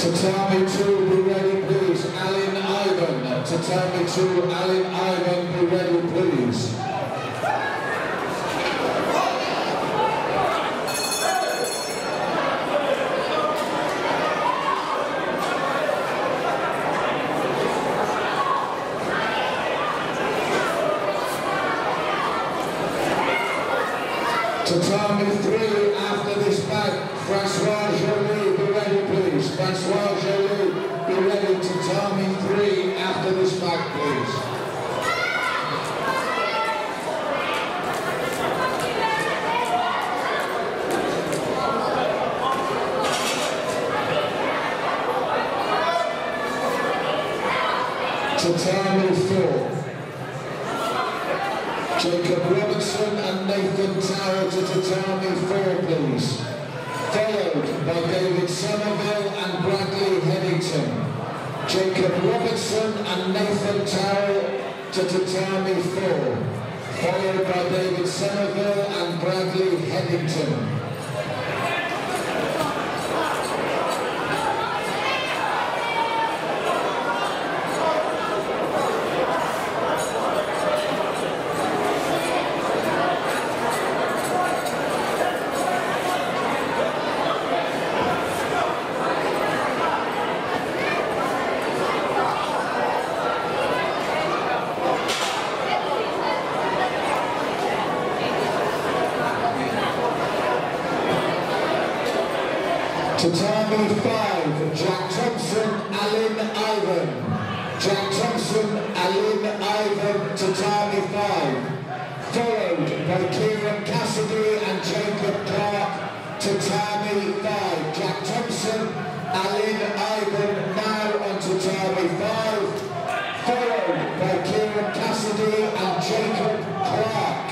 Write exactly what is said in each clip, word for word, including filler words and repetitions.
Tatami two, be ready please. Allen Ivan. Tatami two, Allen Ivan, be ready please. Tatami three, after this back, Francois Joly, be ready please. Francois Joly, be ready. Tatami three, after this back please. Tatami four. Jacob Robertson and Nathan Tower to Tatami four please. Followed by David Somerville and Bradley Headington. Jacob Robertson and Nathan Tower to Tatami four. Followed by David Somerville and Bradley Headington. Tatami five, Jack Thompson, Allen Ivan. Jack Thompson, Allen Ivan, Tatami five. Followed by Kieran Cassidy and Jacob Clark, Tatami five. Jack Thompson, Allen Ivan now on Tatami five. Followed by Kieran Cassidy and Jacob Clark.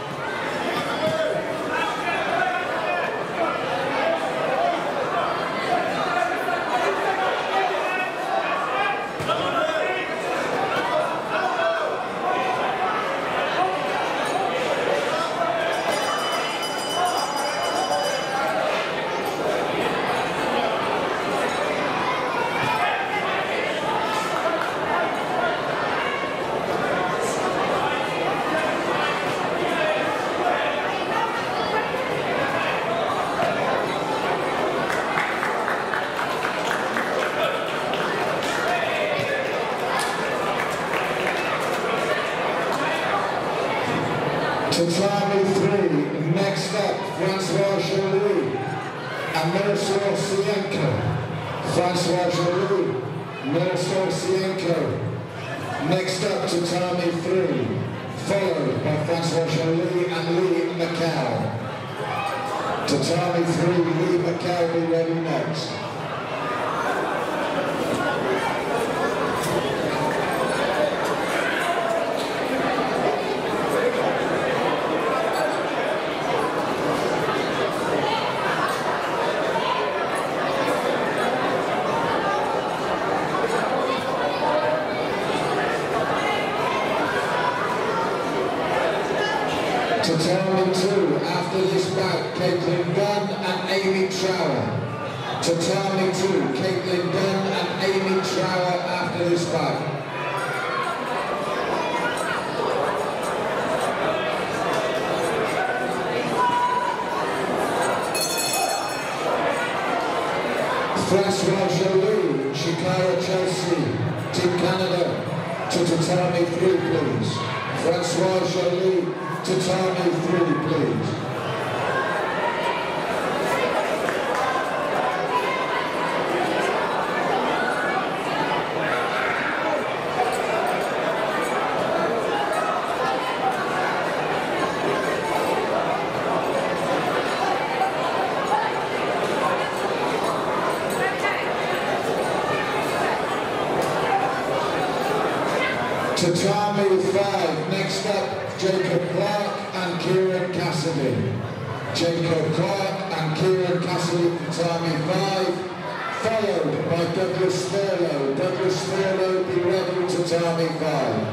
Tatami three, next up, Francois Joly and Miroslav Sienko. Francois Joly, Miroslav Sienko. Next up, Tatami three, followed by Francois Joly and Lee Macau. Tatami three, Lee Macau be ready next. Tatami two, after this bout, Caitlin Dunn and Amy Trower. Tatami two, Caitlin Dunn and Amy Trower after this bout. Francois Joly, Shikara Chelsea, Team Canada, to Tatami three please. Francois Joly, Tatami three please. Tatami five, next up, Jacob Clark and Kieran Cassidy. Jacob Clark and Kieran Cassidy, Tatami five, followed by Douglas Thurlow. Douglas Thurlow, be ready, Tatami five.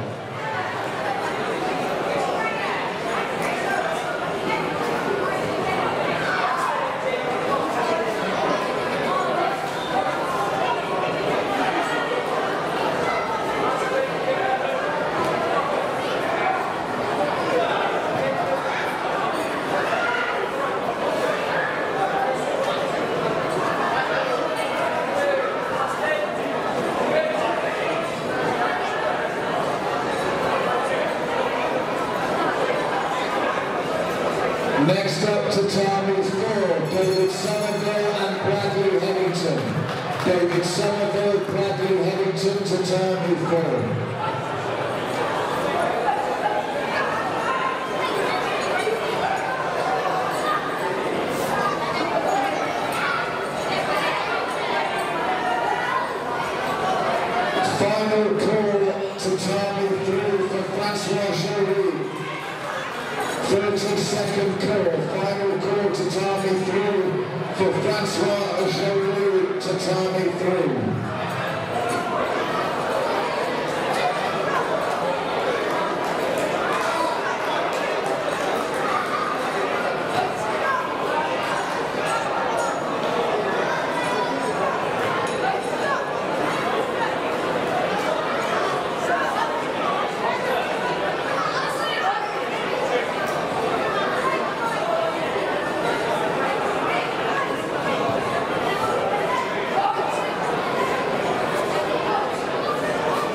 Next up, tatami four, David Somerville and Bradley Headington. David Somerville, Bradley Headington, tatami four. Final call, tatami three for Francois Joly. thirty second call, final call, tatami three for Francois Joly, tatami three.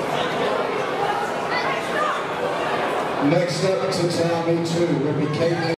Next up, tatami two will be Caitlin.